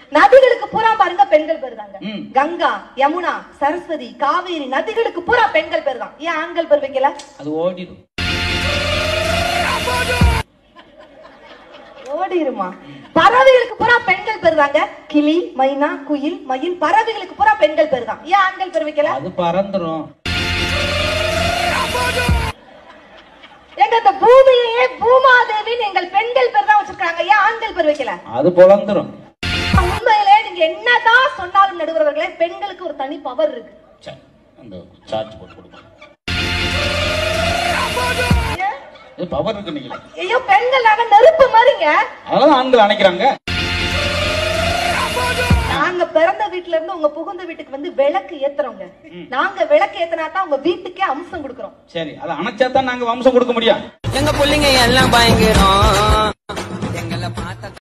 நதிகளுக்கு பூரா பாருங்க பெண்கள் பேர் தாங்க. கங்கா, யமுனா, சரஸ்வதி, காவேரி நதிகளுக்கு பூரா பெண்கள் பேர் தான். ஏன் ஆண்கள் பேர் வைக்கல? அது ஓடிடும். ஓடிருமா? பறவைகளுக்கு பூரா பெண்கள் பேர் தாங்க. கிளி, மைனா, குயில், மயில் பறவைகளுக்கு பூரா பெண்கள் பேர் தான். ஏன் ஆண்கள் பேர் வைக்கல? அது பறந்துரும். எங்க இந்த பூமியே பூமாதேவின்னு எங்கள் பெண்கள் பேர் தான் வச்சிருக்காங்க. ஏன் ஆண்கள் பேர் வைக்கல? அது பொளந்துரும். உண்மையிலே நீங்க என்னதான் சொன்னாலும் நடுவர்களே, பெண்களுக்கு ஒரு தனி பவர் இருக்கு. அந்த சார்ஜ் போட்டு கொடுங்க. இது பவர் இருக்கு நீங்க. ஐயோ பெண்கள் நாங்க நெருப்பு மாதிரிங்க. அதனால ஆண்கள் அணைக்கிறாங்க. நாங்க பிறந்த வீட்ல இருந்து உங்க புகுந்த வீட்டுக்கு வந்து விளக்கு ஏத்துறோங்க. நாங்க விளக்கு ஏத்துனா தான் உங்க வீட்டுக்கே அம்சம் கொடுக்கறோம். சரி, அத அணைச்சா தான் நாங்க அம்சம் கொடுக்க முடியும். எங்க பிள்ளைங்க எல்லாம் பயங்கரம். எங்களை பார்த்த